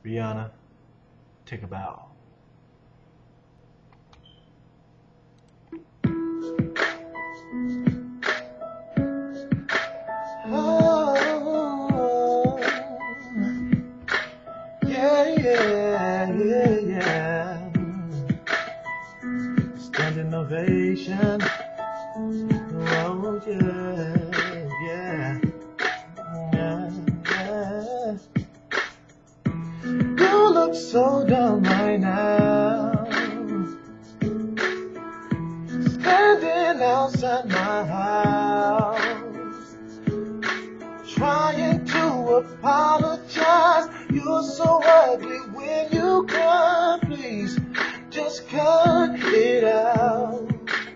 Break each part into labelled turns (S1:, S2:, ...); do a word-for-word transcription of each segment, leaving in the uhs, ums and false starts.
S1: Rihanna, take a bow.
S2: Oh, yeah, yeah, yeah, yeah. Standing ovation. Oh, yeah, yeah, yeah, yeah. You look so dumb right now. Standing outside my house, trying to apologize. You're so ugly when you cry. Please, just cut it out.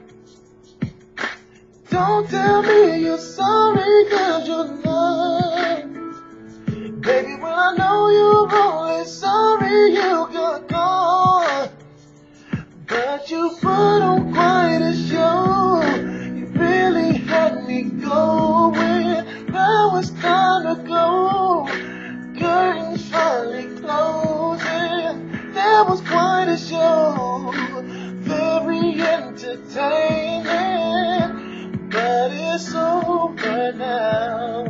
S2: Don't tell me you're sorry, cause you're not. Baby, when I know you're only sorry you got caught. But you put on quite a show. You really had me going. Now it's time to go. Curtains finally closing. That was quite a show. Very entertaining. But it's over now.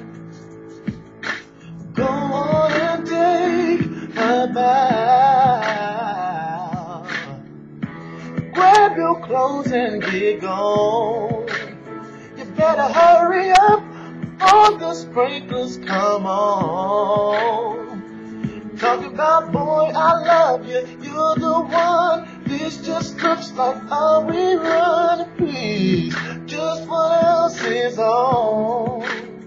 S2: Go on and take a bow. Grab your clothes and get gone. You better hurry up before the sprinklers come on. Talking about, boy, I love you, you're the one. This just looks like a rerun. Please, just what else is on?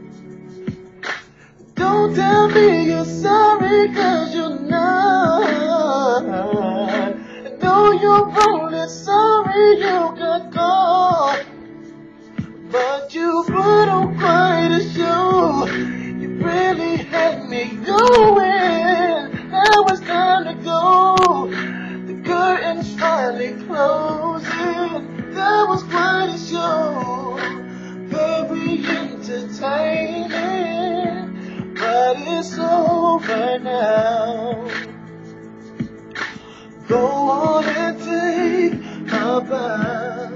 S2: Don't tell me you're sorry, cause you're not. And though you're only sorry you got caught, but you put on quite a show. You really had me going. Now it's time to go. The curtains finally closing. That was quite a show. Very entertaining. But it's over now. Go on and take a bow.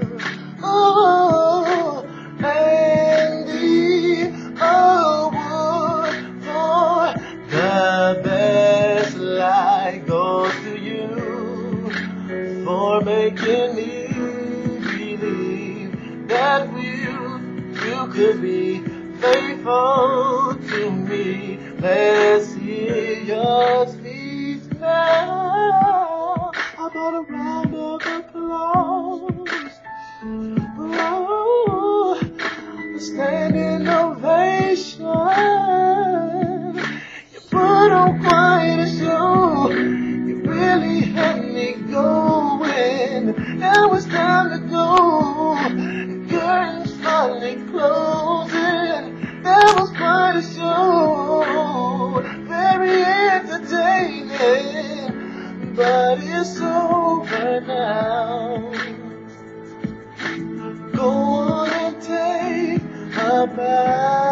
S2: Oh, and the award for the best light goes to you for making me believe that you, you could be faithful to me. Let's hear your speech now. How about a round of applause? Oh, a standing ovation. You put on quite a show. You really had me going. Now it's time to go. The curtains finally closing. That was quite a show, very entertaining, but it's over now. Go on and take a bow.